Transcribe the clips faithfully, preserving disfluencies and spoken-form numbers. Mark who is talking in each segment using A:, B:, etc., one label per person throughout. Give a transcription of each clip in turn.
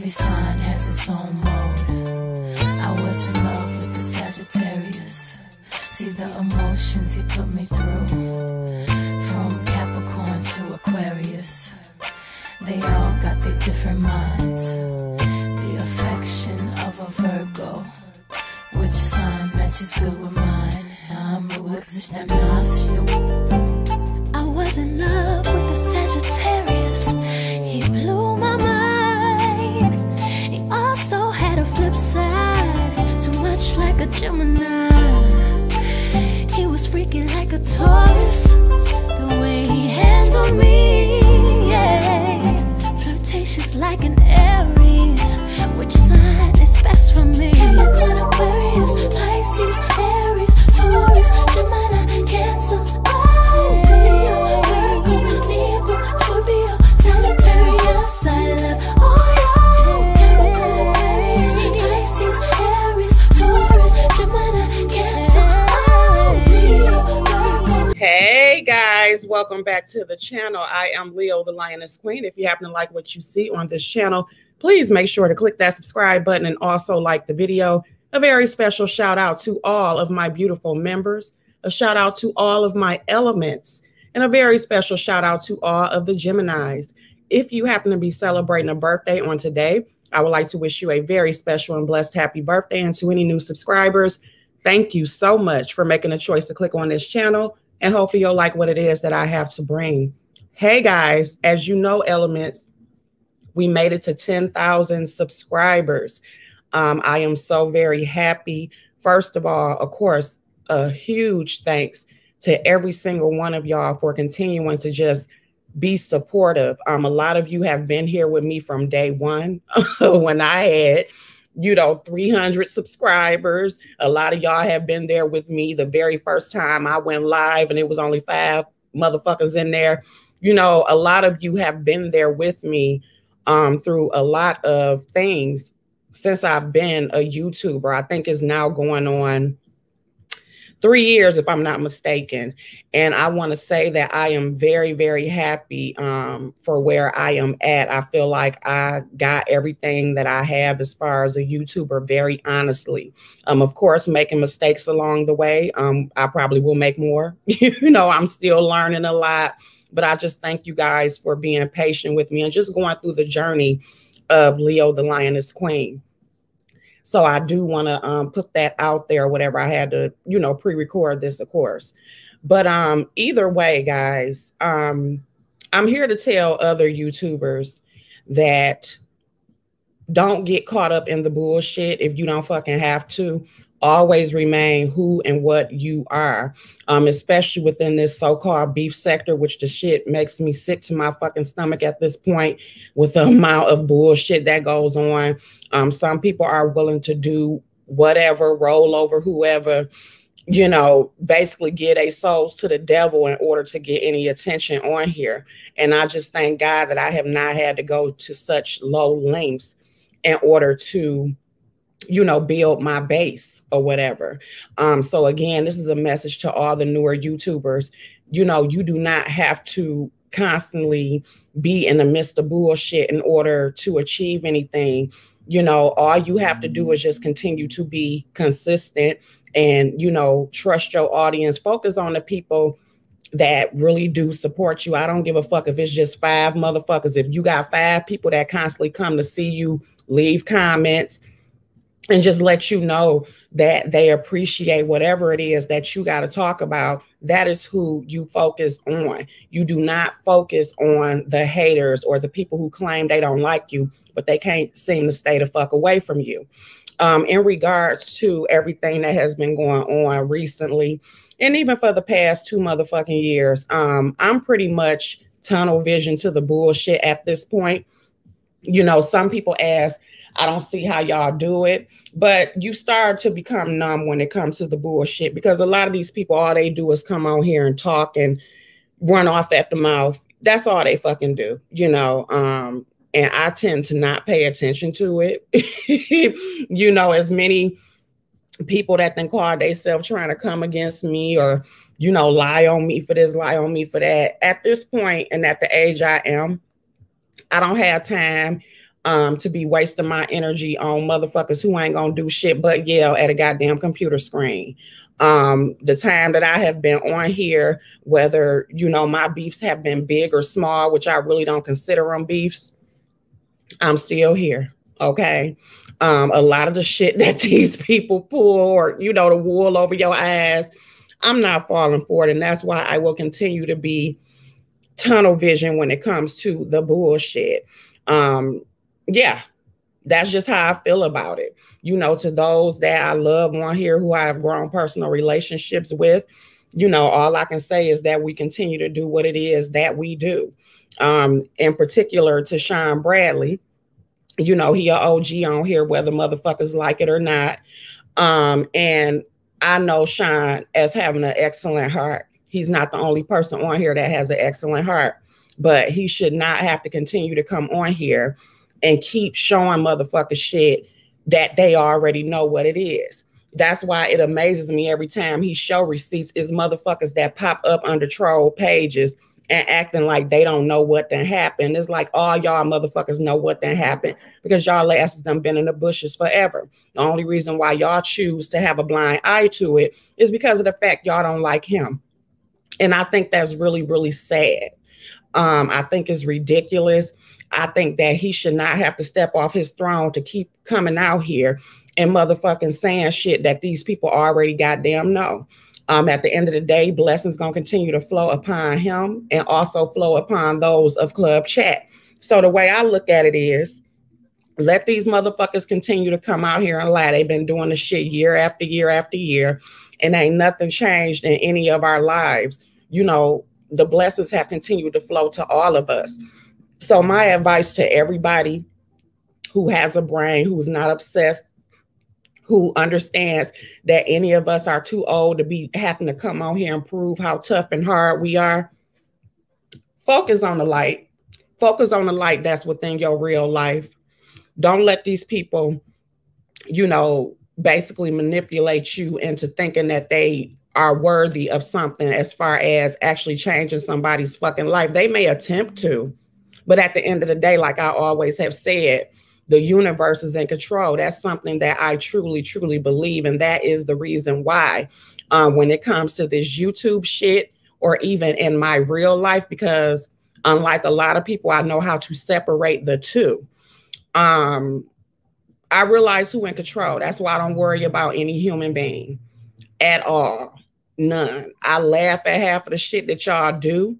A: Every sign has its own mode. I was in love with the Sagittarius. See the emotions he put me through. From Capricorn to Aquarius. They all got their different minds. The affection of a Virgo. Which sign matches good with mine? I'm a witch, I was in love with the Sagittarius. He blew my mind. He also had a flip side. Too much like a Gemini. He was freaking like a Taurus. The way he handled me, yeah. Flirtatious like an Aries. Which sign is best for me? Capricorn, Aquarius, Pisces, Aries, Taurus, Gemini, Cancer. Oh, Leo, Virgo, Libra, Scorpio, Sagittarius. I love all y'all. Capricorn, Aquarius, Pisces, Aries, Taurus, Gemini, Cancer. Oh, Leo, Virgo.
B: Hey guys, welcome back to the channel. I am Leo, the Lioness Queen. If you happen to like what you see on this channel, please make sure to click that subscribe button and also like the video. A very special shout out to all of my beautiful members, a shout out to all of my elements, and a very special shout out to all of the Geminis. If you happen to be celebrating a birthday on today, I would like to wish you a very special and blessed happy birthday. And to any new subscribers, thank you so much for making a choice to click on this channel. And hopefully you'll like what it is that I have to bring. Hey guys, as you know, elements, we made it to ten thousand subscribers. Um, I am so very happy. First of all, of course, a huge thanks to every single one of y'all for continuing to just be supportive. Um, a lot of you have been here with me from day one when I had, you know, three hundred subscribers. A lot of y'all have been there with me the very first time I went live and it was only five motherfuckers in there. You know, a lot of you have been there with me Um, through a lot of things since I've been a YouTuber. I think it's now going on three years, if I'm not mistaken. And I want to say that I am very, very happy um, for where I am at. I feel like I got everything that I have as far as a YouTuber, very honestly. Um, of course, making mistakes along the way. Um, I probably will make more. You know, I'm still learning a lot. But I just thank you guys for being patient with me and just going through the journey of Leo, the Lioness Queen. So I do want to um, put that out there, whatever I had to, you know, pre-record this, of course. But um, either way, guys, um, I'm here to tell other YouTubers that don't get caught up in the bullshit if you don't fucking have to. Always remain who and what you are, um, especially within this so-called beef sector, which the shit makes me sick to my fucking stomach at this point with the amount of bullshit that goes on. Um, some people are willing to do whatever, roll over whoever, you know, basically give their souls to the devil in order to get any attention on here. And I just thank God that I have not had to go to such low lengths in order to, you know, build my base or whatever. Um, so again, this is a message to all the newer YouTubers. You know, you do not have to constantly be in the midst of bullshit in order to achieve anything. You know, all you have to do is just continue to be consistent and, you know, trust your audience. Focus on the people that really do support you. I don't give a fuck if it's just five motherfuckers. If you got five people that constantly come to see you, leave comments, and just let you know that they appreciate whatever it is that you got to talk about, that is who you focus on. You do not focus on the haters or the people who claim they don't like you, but they can't seem to stay the fuck away from you. Um, in regards to everything that has been going on recently, and even for the past two motherfucking years, um, I'm pretty much tunnel vision to the bullshit at this point. You know, some people ask, I don't see how y'all do it, but you start to become numb when it comes to the bullshit, because a lot of these people, all they do is come on here and talk and run off at the mouth. That's all they fucking do, you know. Um, and I tend to not pay attention to it. You know, as many people that then call themselves trying to come against me or, you know, lie on me for this, lie on me for that. At this point and at the age I am, I don't have time um, to be wasting my energy on motherfuckers who ain't gonna do shit but yell at a goddamn computer screen. Um, the time that I have been on here, whether, you know, my beefs have been big or small, which I really don't consider them beefs, I'm still here. Okay. Um, a lot of the shit that these people pull, or, you know, the wool over your eyes, I'm not falling for it. And that's why I will continue to be tunnel vision when it comes to the bullshit. Um, yeah, that's just how I feel about it. You know, to those that I love on here, who I have grown personal relationships with, you know, all I can say is that we continue to do what it is that we do. Um, in particular to Sean Bradley, you know, he an O G on here, whether motherfuckers like it or not. Um, and I know Sean as having an excellent heart. He's not the only person on here that has an excellent heart, but he should not have to continue to come on here and keep showing motherfuckers shit that they already know what it is. That's why it amazes me every time he show receipts is motherfuckers that pop up under troll pages and acting like they don't know what done happened. It's like all y'all motherfuckers know what done happened because y'all asses done been in the bushes forever. The only reason why y'all choose to have a blind eye to it is because of the fact y'all don't like him. And I think that's really, really sad. Um, I think it's ridiculous. I think that he should not have to step off his throne to keep coming out here and motherfucking saying shit that these people already goddamn know. Um, at the end of the day, blessings gonna continue to flow upon him and also flow upon those of Club Chat. So the way I look at it is, let these motherfuckers continue to come out here and lie. They've been doing the shit year after year after year, and ain't nothing changed in any of our lives. You know, the blessings have continued to flow to all of us. So my advice to everybody who has a brain, who's not obsessed, who understands that any of us are too old to be having to come on here and prove how tough and hard we are, focus on the light. Focus on the light that's within your real life. Don't let these people, you know, basically manipulate you into thinking that they are worthy of something as far as actually changing somebody's fucking life. They may attempt to, but at the end of the day, like I always have said, the universe is in control. That's something that I truly, truly believe. And that is the reason why um, when it comes to this YouTube shit, or even in my real life, because unlike a lot of people, I know how to separate the two. Um, I realize who in control. That's why I don't worry about any human being at all. None. I laugh at half of the shit that y'all do.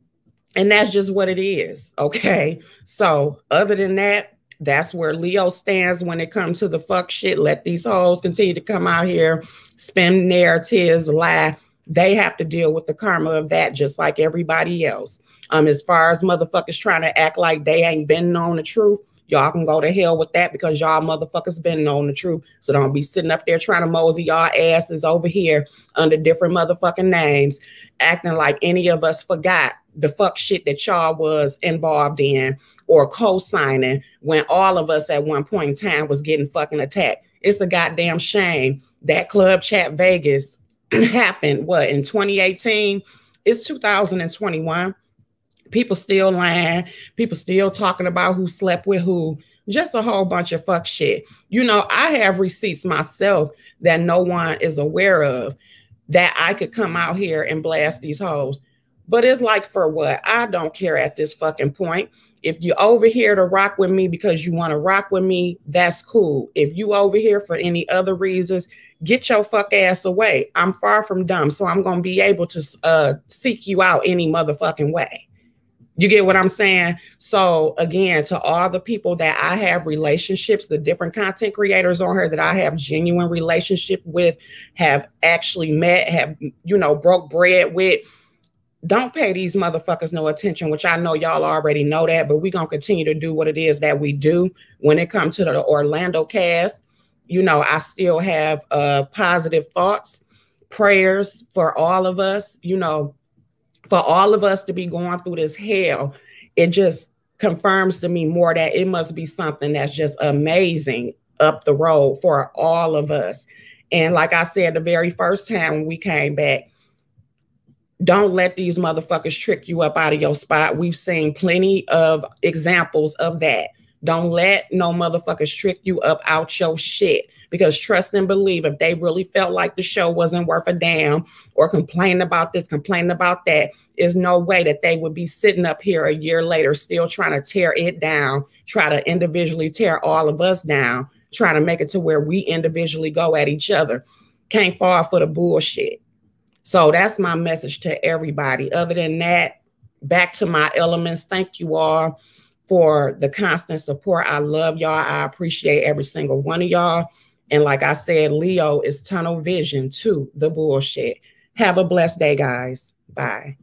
B: And that's just what it is. Okay. So other than that, that's where Leo stands when it comes to the fuck shit. Let these hoes continue to come out here, spin narratives, lie. They have to deal with the karma of that just like everybody else. Um, as far as motherfuckers trying to act like they ain't been known the truth, y'all can go to hell with that because y'all motherfuckers been known the truth. So don't be sitting up there trying to mosey y'all asses over here under different motherfucking names, acting like any of us forgot the fuck shit that y'all was involved in or co-signing when all of us at one point in time was getting fucking attacked. It's a goddamn shame that Club Chat Vegas happened, what, in twenty eighteen? It's two thousand twenty-one. People still lying. People still talking about who slept with who. Just a whole bunch of fuck shit. You know, I have receipts myself that no one is aware of that I could come out here and blast these hoes. But it's like, for what? I don't care at this fucking point. If you're over here to rock with me because you want to rock with me, that's cool. If you over here for any other reasons, get your fuck ass away. I'm far from dumb, so I'm going to be able to uh, seek you out any motherfucking way. You get what I'm saying? So again, to all the people that I have relationships, the different content creators on here that I have genuine relationship with, have actually met, have, you know, broke bread with, don't pay these motherfuckers no attention, which I know y'all already know that, but we're going to continue to do what it is that we do when it comes to the Orlando cast. You know, I still have uh, positive thoughts, prayers for all of us, you know, for all of us to be going through this hell. It just confirms to me more that it must be something that's just amazing up the road for all of us. And like I said, the very first time when we came back, don't let these motherfuckers trick you up out of your spot. We've seen plenty of examples of that. Don't let no motherfuckers trick you up out your shit. Because trust and believe, if they really felt like the show wasn't worth a damn or complaining about this, complaining about that, is no way that they would be sitting up here a year later still trying to tear it down, try to individually tear all of us down, trying to make it to where we individually go at each other. Can't fall for the bullshit. So that's my message to everybody. Other than that, back to my elements. Thank you all for the constant support. I love y'all. I appreciate every single one of y'all. And like I said, Leo is tunnel vision to the bullshit. Have a blessed day, guys. Bye.